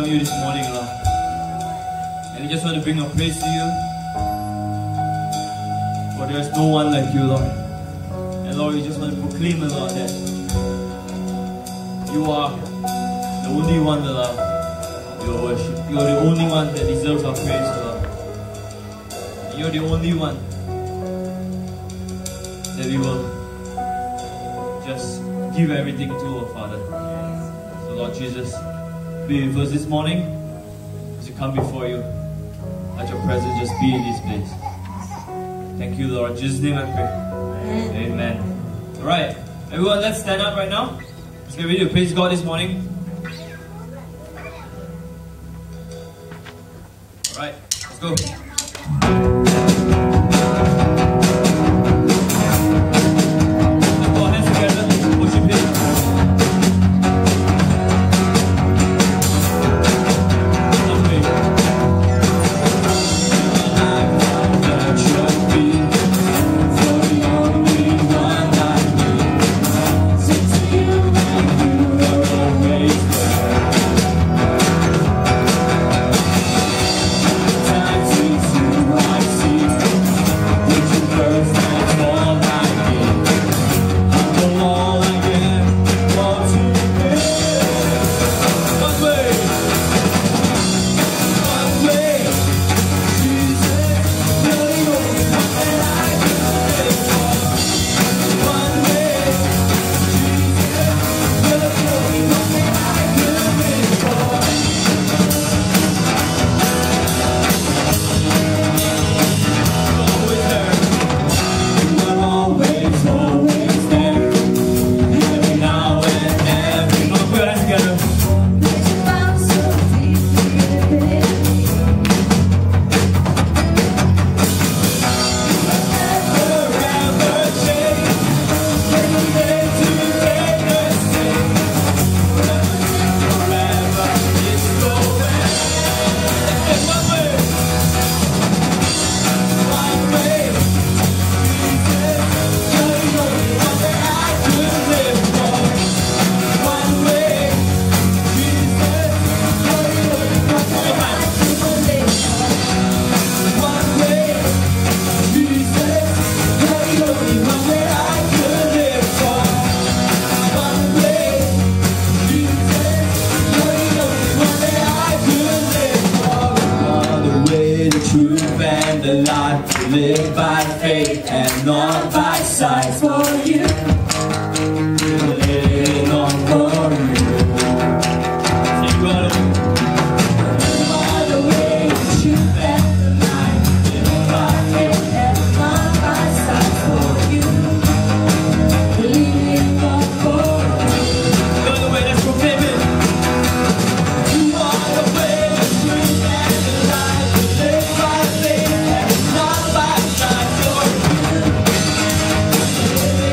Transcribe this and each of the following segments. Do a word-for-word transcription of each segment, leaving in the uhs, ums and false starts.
you this morning, Lord. And we just want to bring our praise to you. For there is no one like you, Lord. And Lord, we just want to proclaim, Lord, that you are the only one, Lord, you worship. You are the only one that deserves our praise, Lord. And you are the only one that we will just give everything to, our Father. So Lord Jesus, be with us this morning as we come before you. Let your presence just be in this place. Thank you, Lord. In Jesus' name I pray. Amen. Amen. Alright, everyone, let's stand up right now. Let's get ready to praise God this morning. Alright, let's go. Live by faith and not by sight. For you, living on for you. You are the way, the truth, and the life. Live by faith and not by sight. For you, living on for you. Go the way, let's proclaim it. You are the way, the truth, and the life. Live by faith and not by sight. For you.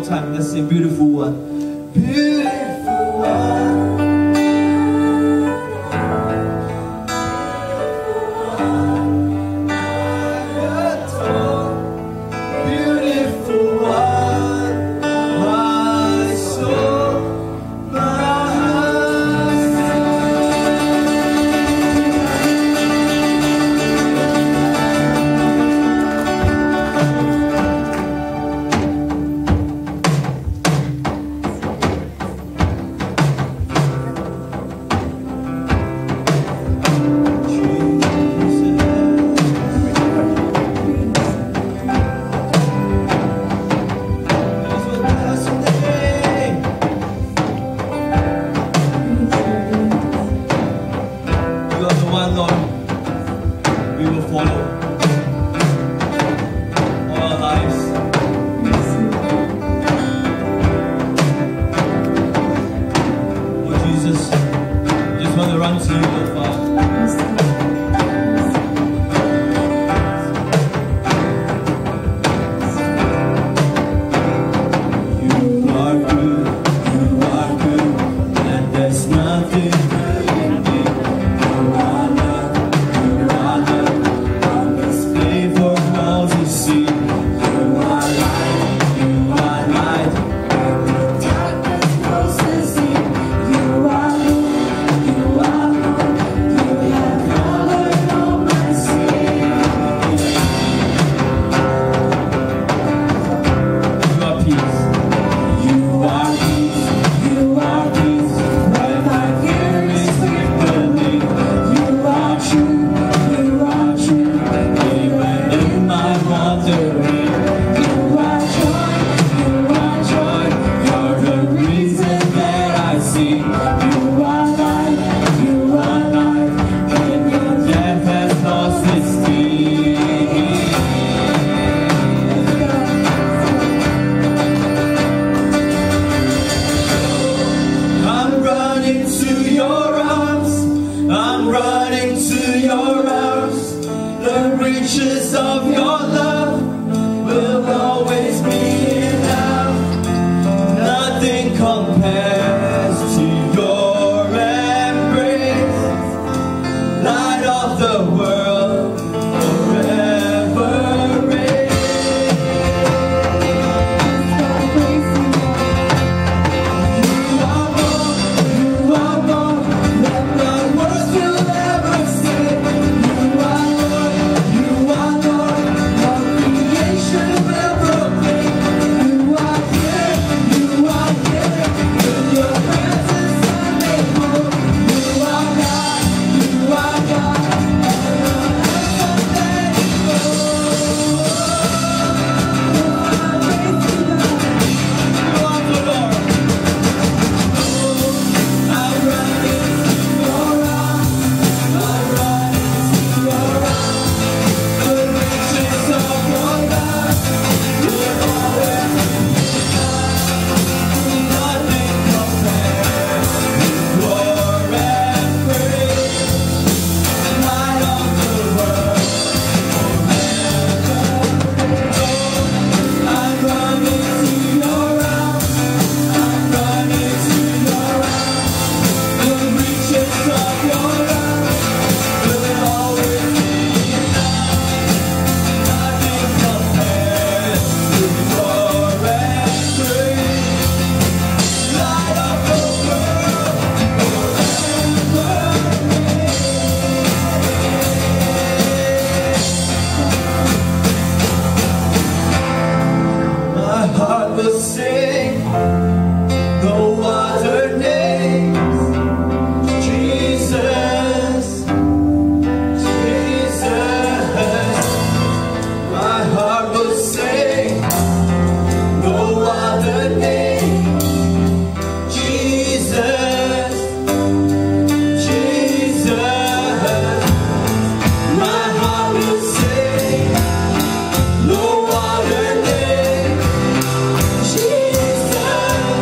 time. Let's say beautiful one. Beautiful one. Jesus.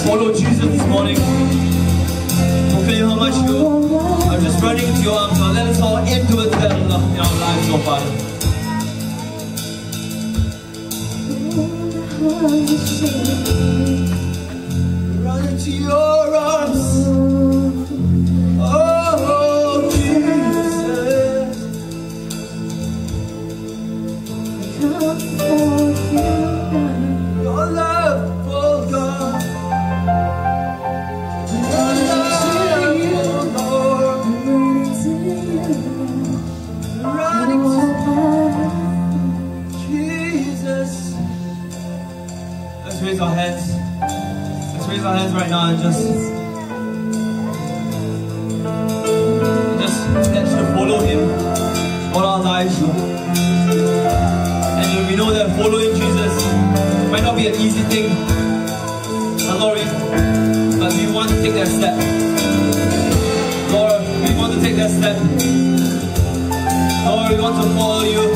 follow Jesus this morning. Proclaim how much you are just running into your arms. Now let us all aim towards that in our lives, oh Father. Run into your arms. Oh, Jesus. Your love, oh God. Your love, oh Lord. Running to Jesus. Let's raise our hands. Let's raise our hands right now and just, just let's just follow Him all our lives. And we know that following Jesus might not be an easy thing, but Lord, we, but we want to take that step. Lord, we want to take that step. Lord, we want to follow you.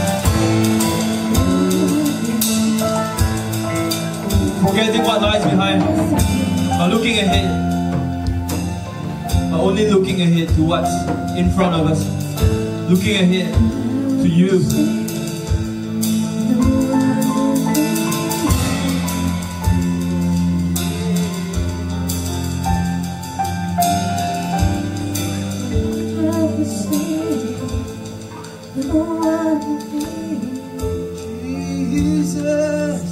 Forgetting what lies behind, but looking ahead, but only looking ahead to what's in front of us, looking ahead to you. Jesus.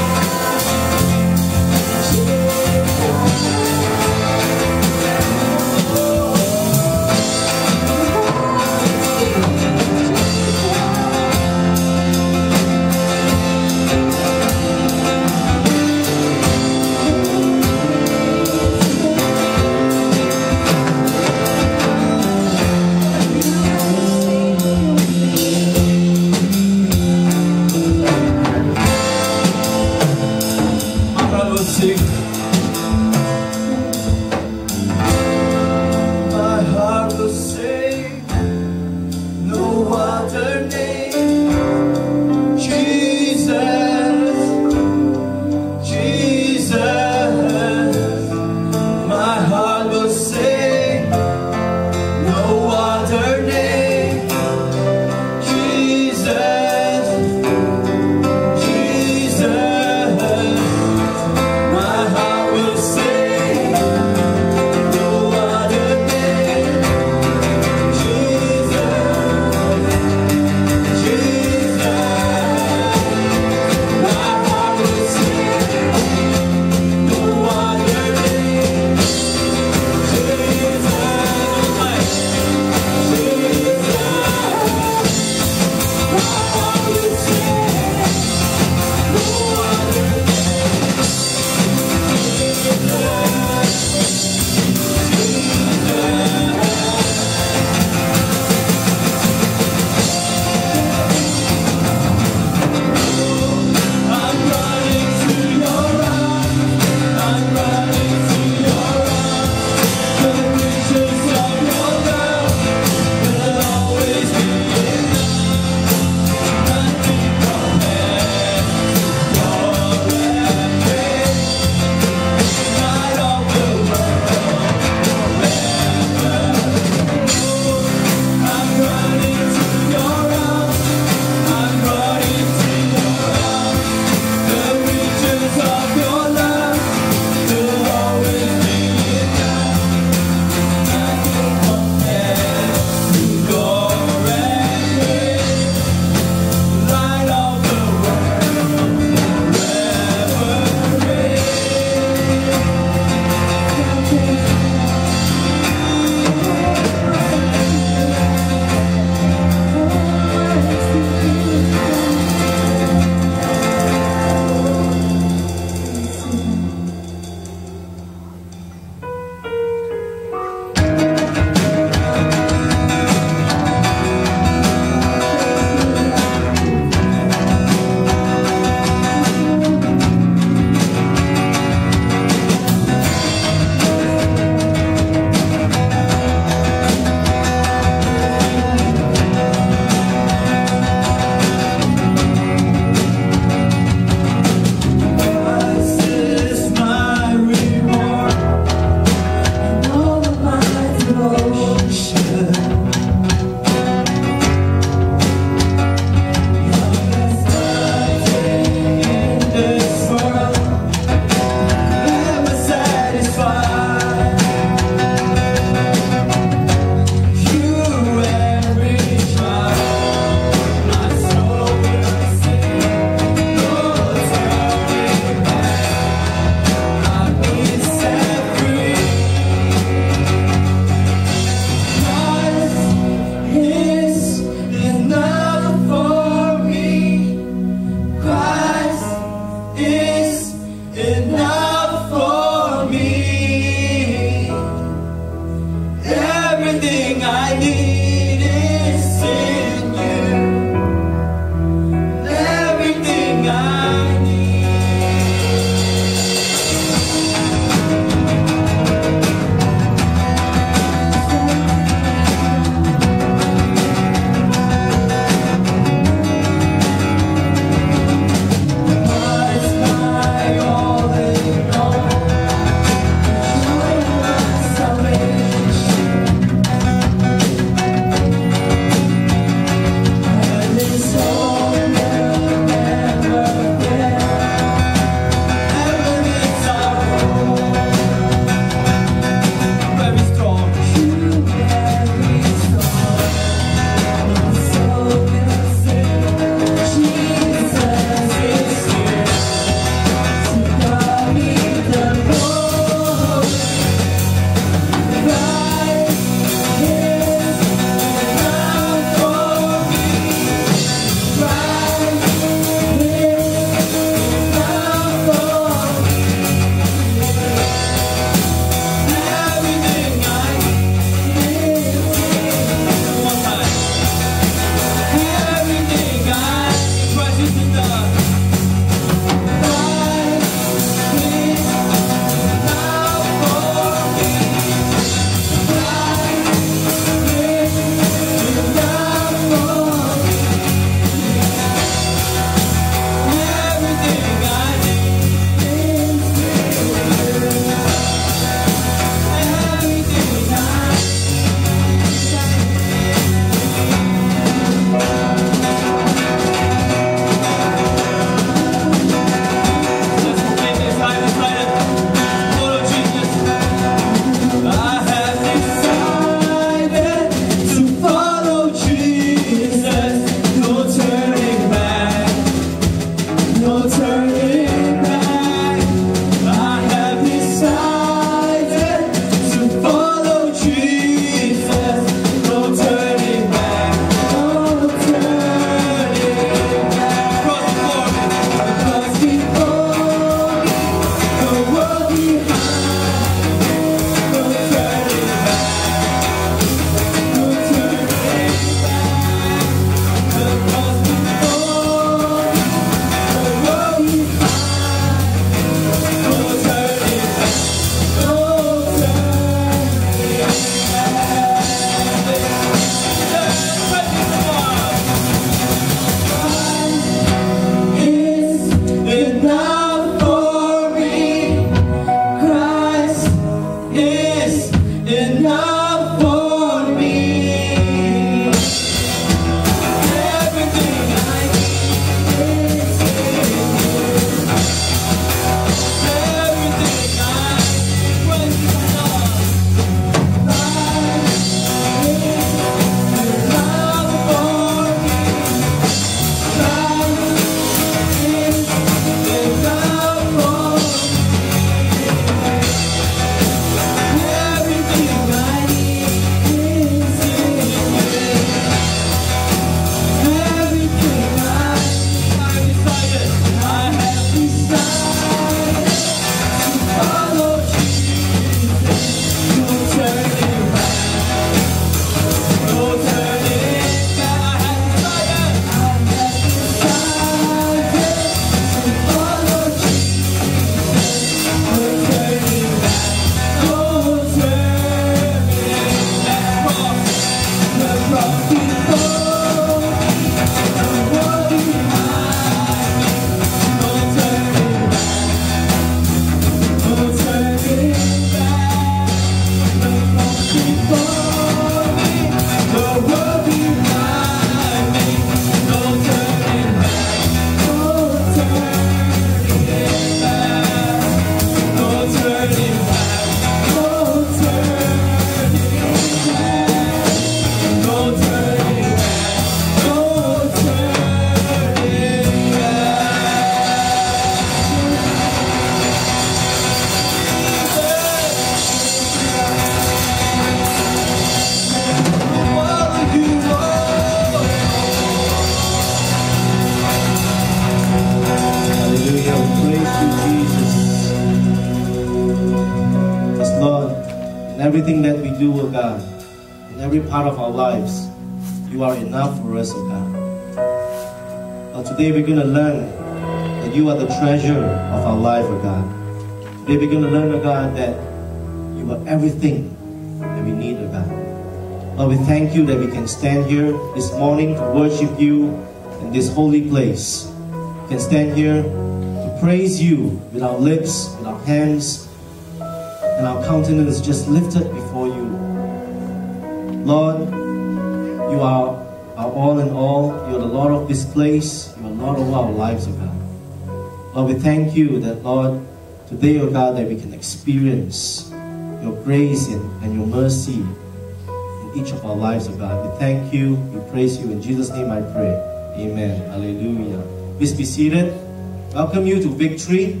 everything that we do, O God, in every part of our lives, you are enough for us, O God. Now today we're going to learn that you are the treasure of our life, O God. Today we're going to learn, O God, that you are everything that we need, O God. Lord, we thank you that we can stand here this morning to worship you in this holy place. We can stand here to praise you with our lips, with our hands, and our countenance just lifted before you. Lord, you are our all in all. You are the Lord of this place. You are Lord of our lives, O God. Lord, we thank you that, Lord, today, O God, that we can experience your grace and, and your mercy in each of our lives, O God. We thank you. We praise you. In Jesus' name I pray. Amen. Hallelujah. Please be seated. Welcome you to Victory.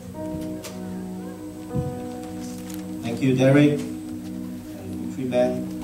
Thank you, Derek and Victory Band.